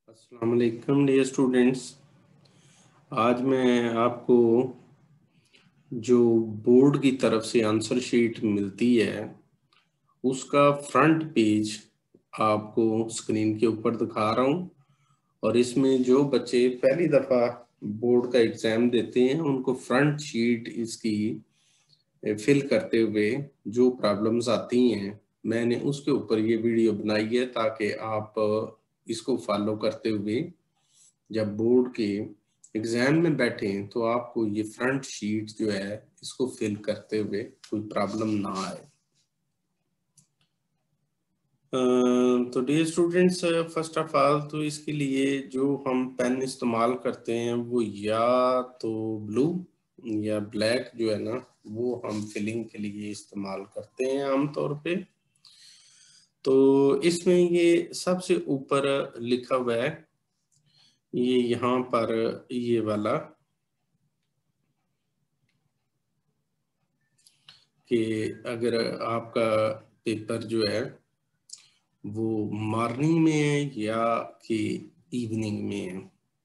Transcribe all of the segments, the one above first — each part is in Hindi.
अस्सलाम वालेकुम डियर स्टूडेंट्स। आज मैं आपको जो बोर्ड की तरफ से आंसर शीट मिलती है उसका फ्रंट पेज आपको स्क्रीन के ऊपर दिखा रहा हूँ। और इसमें जो बच्चे पहली दफ़ा बोर्ड का एग्ज़ाम देते हैं उनको फ्रंट शीट इसकी फिल करते हुए जो प्रॉब्लम्स आती हैं मैंने उसके ऊपर ये वीडियो बनाई है ताकि आप इसको फॉलो करते हुए जब बोर्ड के एग्जाम में बैठे तो आपको ये फ्रंट शीट जो है इसको फिल करते हुए कोई प्रॉब्लम ना आए। तो dear students, first of all तो इसके लिए जो हम पेन इस्तेमाल करते हैं वो या तो ब्लू या ब्लैक जो है ना वो हम फिलिंग के लिए इस्तेमाल करते हैं आमतौर पे। तो इसमें ये सबसे ऊपर लिखा हुआ है, ये यहाँ पर ये वाला कि अगर आपका पेपर जो है वो मॉर्निंग में है या कि इवनिंग में है,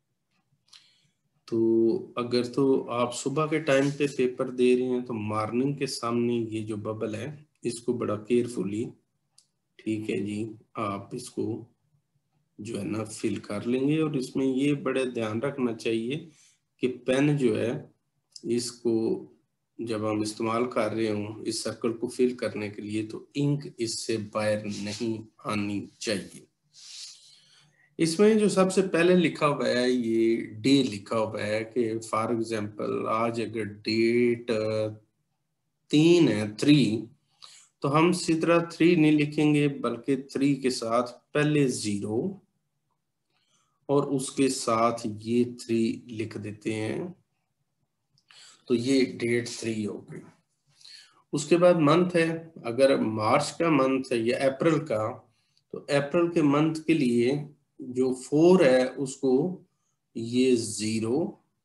तो अगर तो आप सुबह के टाइम पे पेपर दे रहे हैं तो मॉर्निंग के सामने ये जो बबल है इसको बड़ा केयरफुली, ठीक है जी, आप इसको जो है ना फिल कर लेंगे। और इसमें ये बड़े ध्यान रखना चाहिए कि पेन जो है इसको जब हम इस्तेमाल कर रहे हो इस सर्कल को फिल करने के लिए तो इंक इससे बाहर नहीं आनी चाहिए। इसमें जो सबसे पहले लिखा हुआ है ये डे लिखा हुआ है कि फॉर एग्जांपल आज अगर डेट 3 है 3, तो हम इसी तरह 3 नहीं लिखेंगे बल्कि 3 के साथ पहले 0 और उसके साथ ये 3 लिख देते हैं, तो ये डेट 3 हो गई। उसके बाद मंथ है, अगर मार्च का मंथ है या अप्रैल का, तो अप्रैल के मंथ के लिए जो 4 है उसको ये 0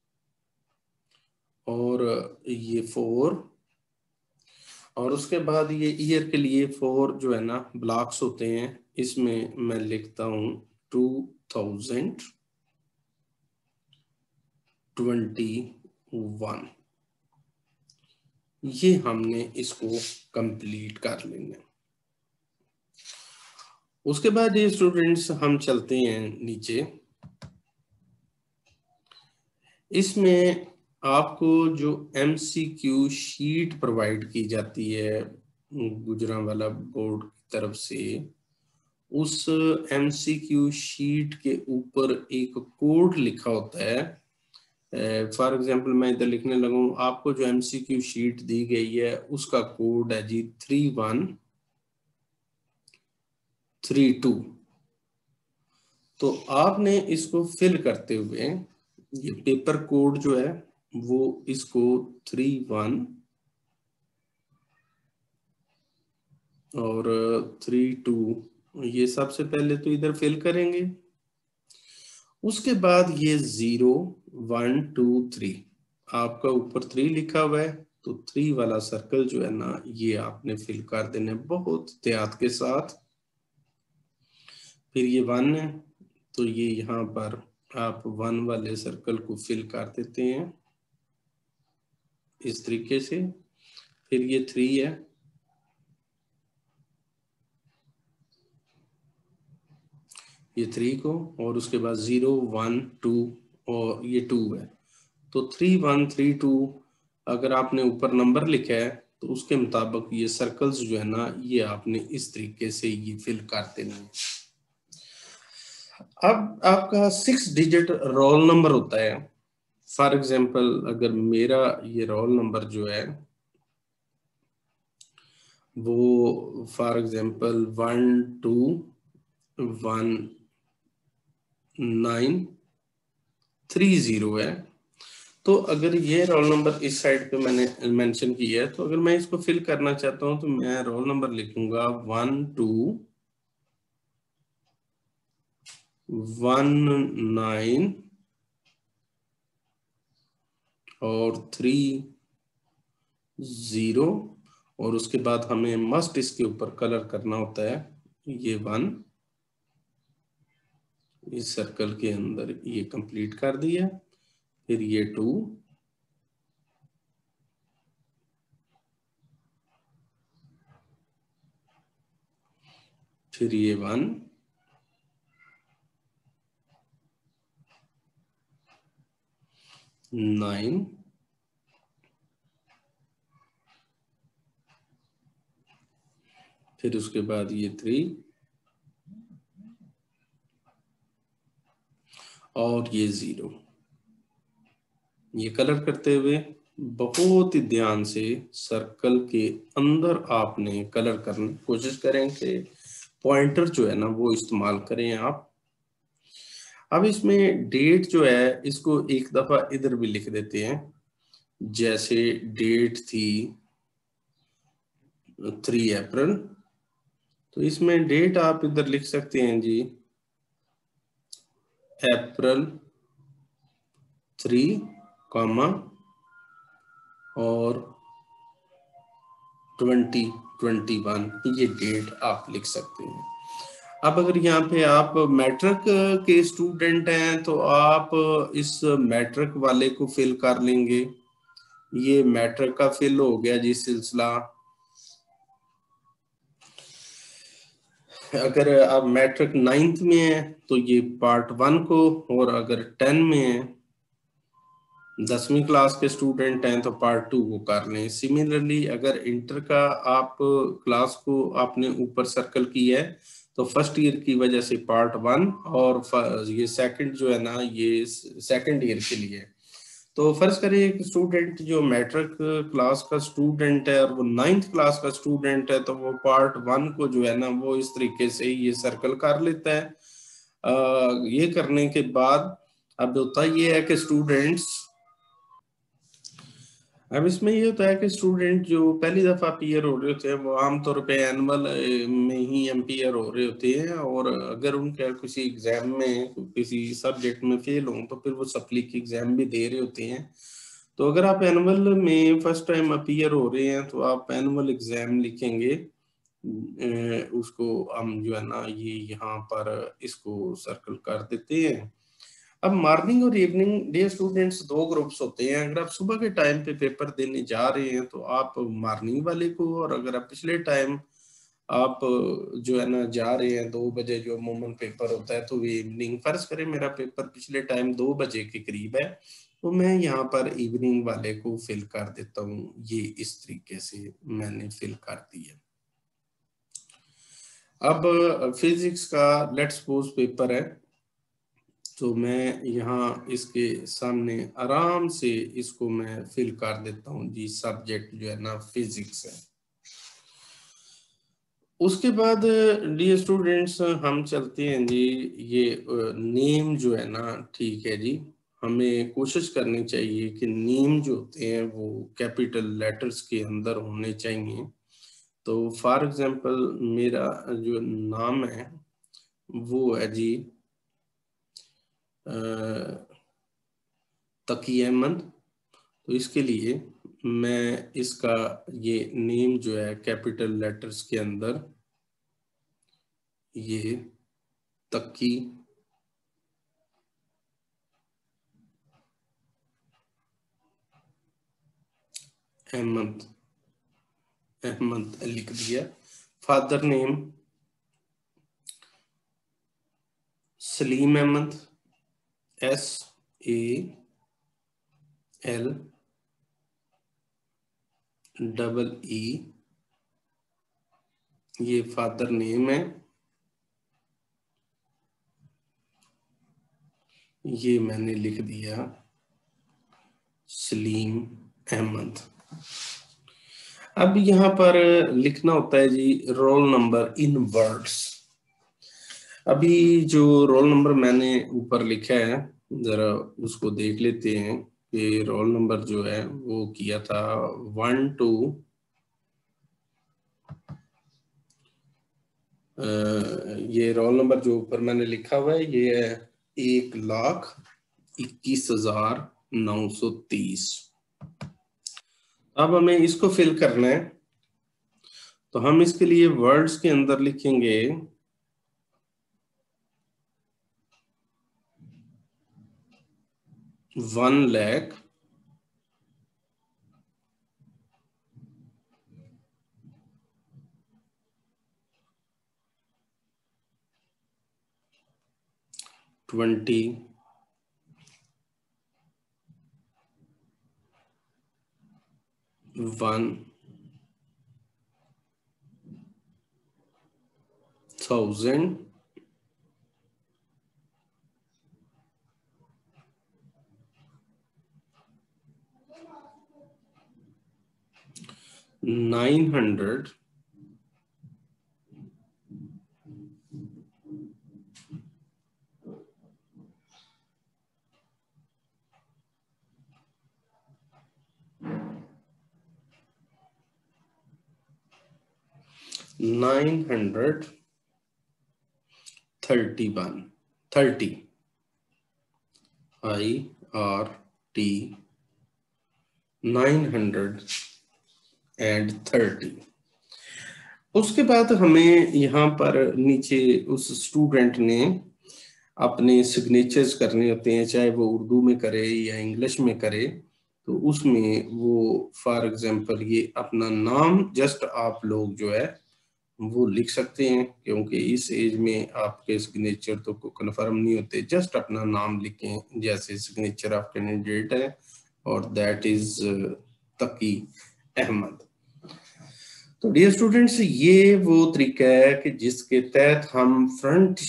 और ये 4, और उसके बाद ये ईयर के लिए 4 जो है ना ब्लॉक्स होते हैं, इसमें मैं लिखता हूं 2021। ये हमने इसको कंप्लीट कर लेना। उसके बाद ये स्टूडेंट्स हम चलते हैं नीचे। इसमें आपको जो MCQ शीट प्रोवाइड की जाती है गुजरांवाला बोर्ड की तरफ से, उस MCQ शीट के ऊपर एक कोड लिखा होता है। फॉर एग्जांपल मैं इधर लिखने लगूं, आपको जो MCQ शीट दी गई है उसका कोड है जी 3132। तो आपने इसको फिल करते हुए ये पेपर कोड जो है वो इसको 31 और 32 ये सबसे पहले तो इधर फिल करेंगे। उसके बाद ये 0 1 2 3 आपका ऊपर 3 लिखा हुआ है, तो 3 वाला सर्कल जो है ना ये आपने फिल कर देना बहुत एहतियात के साथ। फिर ये 1 है तो ये यहाँ पर आप 1 वाले सर्कल को फिल कर देते हैं इस तरीके से। फिर ये 3 है, ये 3 को, और उसके बाद 0 1 2 और ये 2 है, तो 3 1 3 2 अगर आपने ऊपर नंबर लिखा है तो उसके मुताबिक ये सर्कल्स जो है ना ये आपने इस तरीके से ये फिल कर देना है। अब आपका 6 डिजिट रोल नंबर होता है। फॉर एग्जांपल अगर मेरा ये रोल नंबर जो है वो फॉर एग्जांपल 121930 है, तो अगर ये रोल नंबर इस साइड पे मैंने मेंशन किया है तो अगर मैं इसको फिल करना चाहता हूं तो मैं रोल नंबर लिखूंगा 1219 और 30, और उसके बाद हमें मस्ट इसके ऊपर कलर करना होता है ये 1 इस सर्कल के अंदर ये कंप्लीट कर दिया, फिर ये 2, फिर ये 1, नाइन, फिर उसके बाद ये 3 और ये 0। ये कलर करते हुए बहुत ही ध्यान से सर्कल के अंदर आपने कलर करने की कोशिश करें कि पॉइंटर जो है ना वो इस्तेमाल करें आप। अब इसमें डेट जो है इसको एक दफा इधर भी लिख देते हैं, जैसे डेट थी 3 अप्रैल, तो इसमें डेट आप इधर लिख सकते हैं जी अप्रैल 3, और 2021, ये डेट आप लिख सकते हैं। अब अगर यहाँ पे आप मैट्रिक के स्टूडेंट हैं तो आप इस मैट्रिक वाले को फिल कर लेंगे। ये मैट्रिक का फिल हो गया जी सिलसिला। अगर आप मैट्रिक 9th में है तो ये पार्ट 1 को, और अगर 10 में है 10वीं क्लास के स्टूडेंट हैं तो पार्ट 2 को कर लें। सिमिलरली अगर इंटर का आप क्लास को आपने ऊपर सर्कल किया है तो फर्स्ट ईयर की वजह से पार्ट 1, और ये सेकंड जो है ना ये सेकंड ईयर के लिए। तो फर्ज करें एक स्टूडेंट जो मैट्रिक क्लास का स्टूडेंट है और वो 9th क्लास का स्टूडेंट है, तो वो पार्ट 1 को जो है ना वो इस तरीके से ये सर्कल कर लेता है। ये करने के बाद अब होता ये है कि स्टूडेंट्स, अब इसमें ये होता है कि स्टूडेंट जो पहली दफा अपीयर हो रहे होते हैं वो आमतौर पे एनुअल में ही अपीयर हो रहे होते हैं, और अगर उनके किसी एग्जाम में किसी सब्जेक्ट में फेल हों तो फिर वो सप्ली की एग्जाम भी दे रहे होते हैं। तो अगर आप एनुअल में फर्स्ट टाइम अपीयर हो रहे हैं तो आप एनुअल एग्जाम लिखेंगे, उसको हम जो है ना ये यहाँ पर इसको सर्कल कर देते हैं। अब मॉर्निंग और इवनिंग डे स्टूडेंट्स 2 ग्रुप्स होते हैं। अगर आप सुबह के टाइम पे पेपर देने जा रहे हैं तो आप मॉर्निंग वाले को, और अगर आप पिछले टाइम आप जो है ना जा रहे हैं 2 बजे जो अमूमन पेपर होता है, तो वे इवनिंग, फर्ज करें मेरा पेपर पिछले टाइम 2 बजे के करीब है तो मैं यहाँ पर इवनिंग वाले को फिल कर देता हूँ। ये इस तरीके से मैंने फिल कर दिया। अब फिजिक्स का लेट्स सपोज पेपर है, तो मैं यहाँ इसके सामने आराम से इसको मैं फिल कर देता हूँ जी, सब्जेक्ट जो है ना फिजिक्स है। उसके बाद डियर स्टूडेंट्स हम चलते हैं जी, ये नेम जो है ना, ठीक है जी, हमें कोशिश करनी चाहिए कि नेम जो होते हैं वो कैपिटल लेटर्स के अंदर होने चाहिए। तो फॉर एग्जांपल मेरा जो नाम है वो है जी तकी अहमद, तो इसके लिए मैं इसका ये नेम जो है कैपिटल लेटर्स के अंदर ये तकी अहमद लिख दिया। Father name Salim Ahmed, SALEE, ये फादर नेम है, ये मैंने लिख दिया सलीम अहमद। अब यहाँ पर लिखना होता है जी रोल नंबर इन वर्ड्स। अभी जो रोल नंबर मैंने ऊपर लिखा है जरा उसको देख लेते हैं कि रोल नंबर जो है वो किया था 1 to ये रोल नंबर जो ऊपर मैंने लिखा हुआ है ये है 1,21,930। अब हमें इसको फिल करना है, तो हम इसके लिए वर्ड्स के अंदर लिखेंगे 1 lakh 21,000 900 931 30 IRT 930। उसके बाद हमें यहाँ पर नीचे उस स्टूडेंट ने अपने सिग्नेचर्स करने होते हैं, चाहे वो उर्दू में करे या इंग्लिश में करे। तो उसमें वो फॉर एग्जांपल ये अपना नाम जस्ट आप लोग जो है वो लिख सकते हैं, क्योंकि इस एज में आपके सिग्नेचर तो कन्फर्म नहीं होते। जस्ट अपना नाम लिखें, जैसे सिग्नेचर ऑफ कैंडिडेट है और दैट इज तकी अहमद। तो डियर स्टूडेंट्स, ये वो तरीका है कि जिसके तहत हम front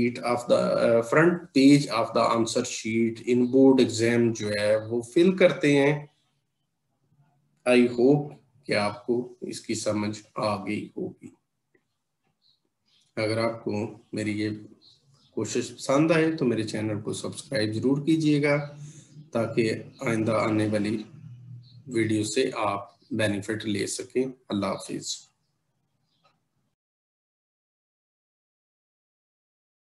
page of the answer sheet in board exam जो है वो फिल करते हैं। आई होप कि आपको इसकी समझ आ गई होगी। अगर आपको मेरी ये कोशिश पसंद आए तो मेरे चैनल को सब्सक्राइब जरूर कीजिएगा, ताकि आइंदा आने वाली वीडियो से आप बेनिफिट ले सकें। अल्लाह हाफिज।